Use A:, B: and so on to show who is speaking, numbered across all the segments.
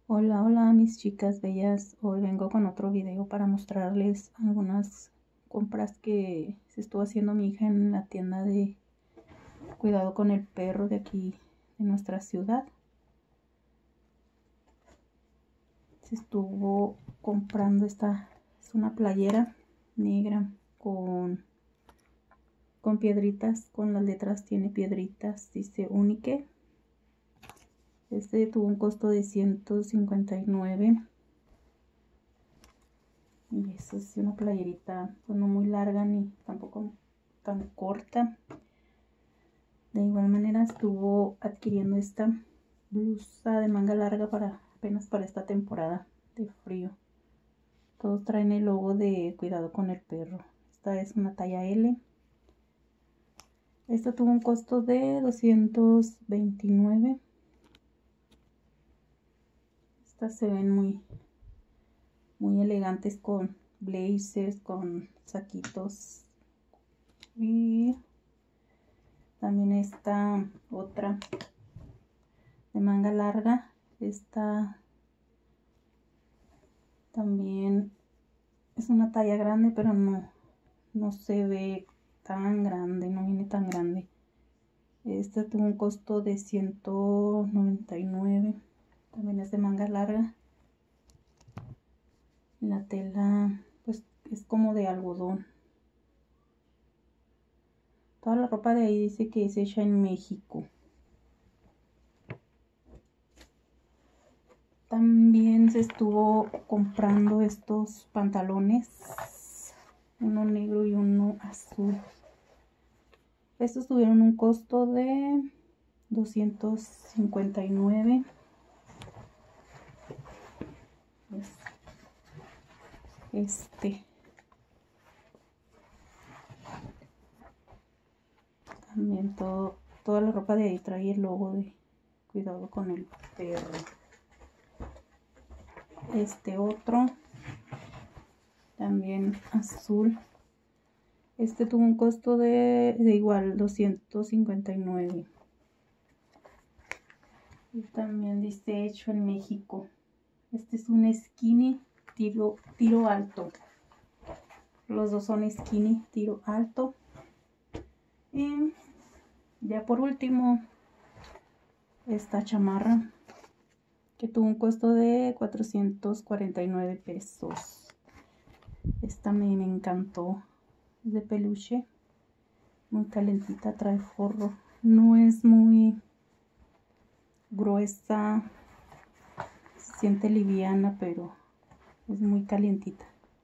A: Hola, hola mis chicas bellas, hoy vengo con otro video para mostrarles algunas compras que se estuvo haciendo mi hija en la tienda de cuidado con el perro de aquí de nuestra ciudad. Se estuvo comprando esta, es una playera negra con piedritas, con las letras tiene piedritas, dice Unique. Este tuvo un costo de 159. Y esa es una playerita pues no muy larga ni tampoco tan corta. De igual manera estuvo adquiriendo esta blusa de manga larga apenas para esta temporada de frío. Todos traen el logo de cuidado con el perro. Esta es una talla L. Esta tuvo un costo de 229. Estas se ven muy elegantes con blazers, con saquitos. Y también esta otra de manga larga. Esta también es una talla grande, pero no se ve tan grande, no viene tan grande. Esta tuvo un costo de 199. También es de manga larga. La tela pues es como de algodón. Toda la ropa de ahí dice que es hecha en México. También se estuvo comprando estos pantalones, uno negro y uno azul. Estos tuvieron un costo de 259. También toda la ropa de ahí trae el logo de cuidado con el perro. Este otro también azul. Este tuvo un costo de igual 259. Y también dice hecho en México. Este es un skinny tiro alto. Los dos son skinny tiro alto. Y ya por último, esta chamarra que tuvo un costo de 449 pesos. Esta me encantó. Es de peluche. Muy calentita, trae forro. No es muy gruesa. Se siente liviana, pero es muy calientita.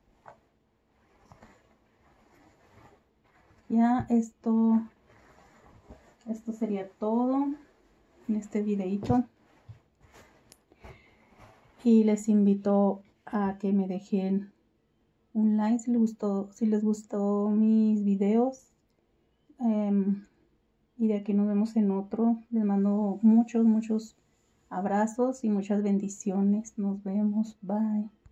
A: Ya esto sería todo en este videito. Y les invito a que me dejen un like si les gustó mis videos. Y de aquí nos vemos en otro. Les mando muchos abrazos y muchas bendiciones. Nos vemos. Bye.